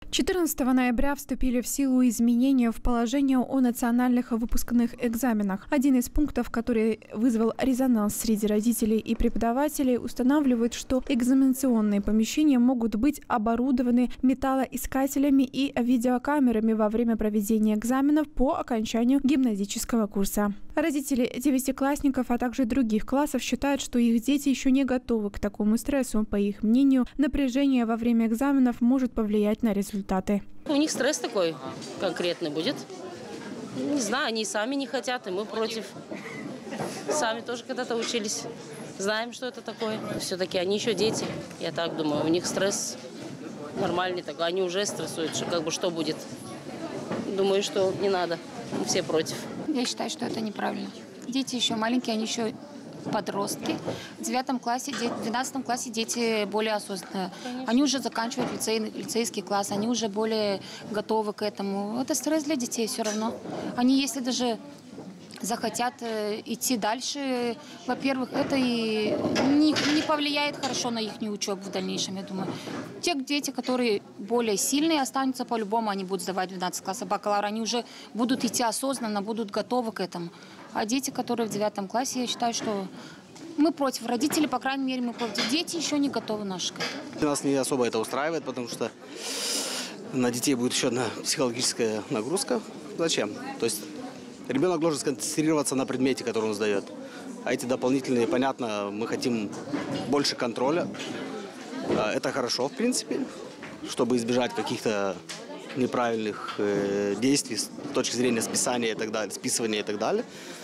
14 ноября вступили в силу изменения в положение о национальных выпускных экзаменах. Один из пунктов, который вызвал резонанс среди родителей и преподавателей, устанавливает, что экзаменационные помещения могут быть оборудованы металлоискателями и видеокамерами во время проведения экзаменов по окончанию гимназического курса. Родители девятиклассников, а также других классов считают, что их дети еще не готовы к такому стрессу. По их мнению, напряжение во время экзаменов может повлиять на результаты. У них стресс такой конкретный будет. Не знаю, они сами не хотят, и мы против. Сами тоже когда-то учились. Знаем, что это такое. Все-таки они еще дети, я так думаю. У них стресс нормальный такой. Они уже стрессуют, что будет. Думаю, что не надо. Мы все против. Я считаю, что это неправильно. Дети еще маленькие, они еще подростки. В 9 классе, в 12 классе дети более осознанные. Конечно. Они уже заканчивают лицейский класс, они уже более готовы к этому. Это стресс для детей все равно. Они, если даже захотят идти дальше, во-первых, это и не повлияет хорошо на их учебу в дальнейшем, я думаю. Те дети, которые более сильные, останутся по-любому, они будут сдавать 12 класса бакалавра, они уже будут идти осознанно, будут готовы к этому. А дети, которые в 9 классе, я считаю, что мы против. Родители, по крайней мере, мы против. Дети еще не готовы наши к этому. Нас не особо это устраивает, потому что на детей будет еще одна психологическая нагрузка. Зачем? То есть ребенок должен сконцентрироваться на предмете, который он сдает. А эти дополнительные, понятно, мы хотим больше контроля. Это хорошо, в принципе, чтобы избежать каких-то неправильных действий с точки зрения списания и так далее, списывания и так далее.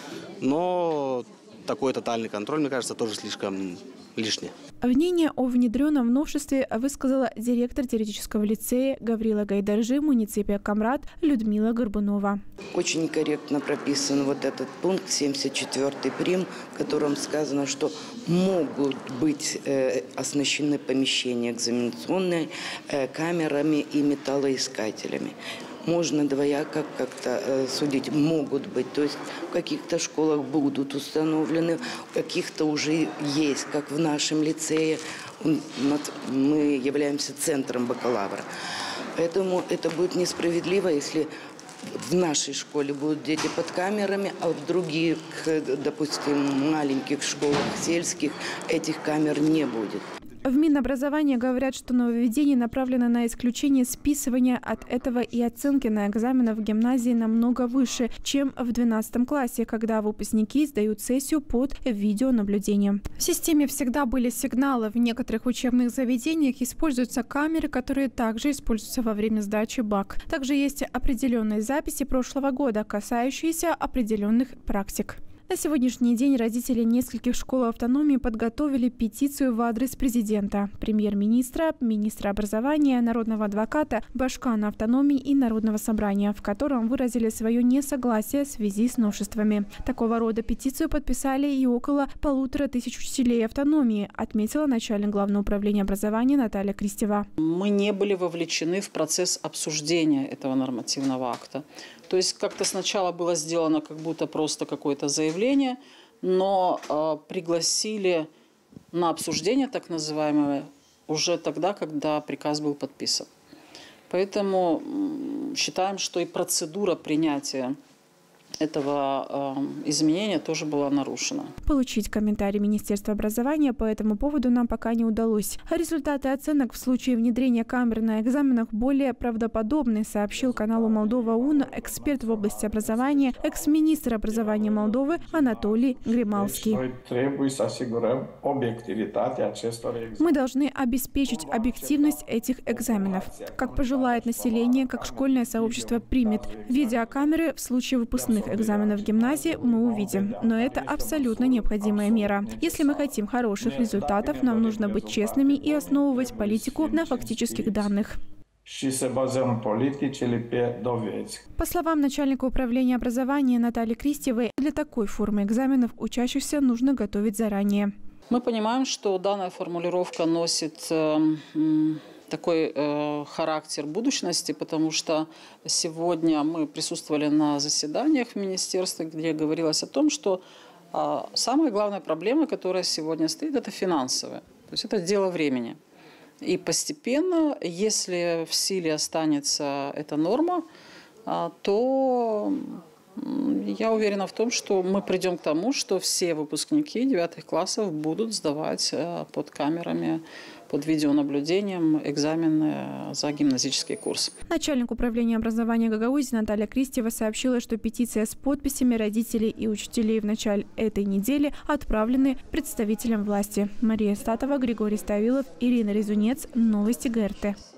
Но такой тотальный контроль, мне кажется, тоже слишком лишний. Мнение о внедренном новшестве высказала директор теоретического лицея Гаврила Гайдаржи муниципия Камрат Людмила Горбунова. Очень некорректно прописан вот этот пункт 74 прим, в котором сказано, что могут быть оснащены помещения экзаменационные камерами и металлоискателями. Можно двояко как-то судить, могут быть. То есть в каких-то школах будут установлены, в каких-то уже есть, как в нашем лицее. Мы являемся центром бакалавра. Поэтому это будет несправедливо, если в нашей школе будут дети под камерами, а в других, допустим, маленьких школах, сельских, этих камер не будет. В Минобразования говорят, что нововведение направлено на исключение списывания. От этого и оценки на экзаменах в гимназии намного выше, чем в 12 классе, когда выпускники сдают сессию под видеонаблюдением. В системе всегда были сигналы. В некоторых учебных заведениях используются камеры, которые также используются во время сдачи БАК. Также есть определенные записи прошлого года, касающиеся определенных практик. На сегодняшний день родители нескольких школ автономии подготовили петицию в адрес президента, премьер-министра, министра образования, народного адвоката, Башкана автономии и Народного собрания, в котором выразили свое несогласие в связи с новшествами. Такого рода петицию подписали и около 1500 учителей автономии, отметила начальник Главного управления образования Наталья Кристева. Мы не были вовлечены в процесс обсуждения этого нормативного акта. То есть как-то сначала было сделано как будто просто какое-то заявление, но пригласили на обсуждение так называемое уже тогда, когда приказ был подписан. Поэтому считаем, что и процедура принятия этого изменения тоже была нарушена. Получить комментарий Министерства образования по этому поводу нам пока не удалось. Результаты оценок в случае внедрения камер на экзаменах более правдоподобны, сообщил каналу Молдова УН эксперт в области образования, экс-министр образования Молдовы Анатолий Грималский. Мы должны обеспечить объективность этих экзаменов. Как пожелает население, как школьное сообщество примет. Видеокамеры в случае выпускных экзаменов в гимназии мы увидим. Но это абсолютно необходимая мера. Если мы хотим хороших результатов, нам нужно быть честными и основывать политику на фактических данных. По словам начальника управления образования Натальи Кристевой, для такой формы экзаменов учащихся нужно готовить заранее. Мы понимаем, что данная формулировка носит такой характер будущности, потому что сегодня мы присутствовали на заседаниях в министерстве, где говорилось о том, что самая главная проблема, которая сегодня стоит, это финансовая. То есть это дело времени. И постепенно, если в силе останется эта норма, то я уверена в том, что мы придем к тому, что все выпускники 9 классов будут сдавать под камерами, под видеонаблюдением экзамены за гимназический курс. Начальник управления образования Гагаузии Наталья Кристева сообщила, что петиция с подписями родителей и учителей в начале этой недели отправлены представителям власти. Мария Статова, Григорий Ставилов, Ирина Резунец. Новости ГРТ.